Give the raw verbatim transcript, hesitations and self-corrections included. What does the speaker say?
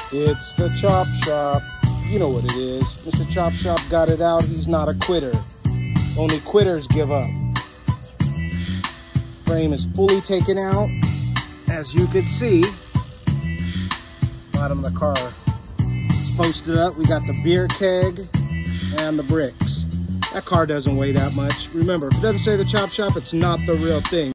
It's the Chop Shop. You know what it is. Mister Chop Shop got it out. He's not a quitter. Only quitters give up. Frame is fully taken out. As you can see, bottom of the car is posted up. We got the beer keg and the bricks. That car doesn't weigh that much. Remember, if it doesn't say the Chop Shop, it's not the real thing.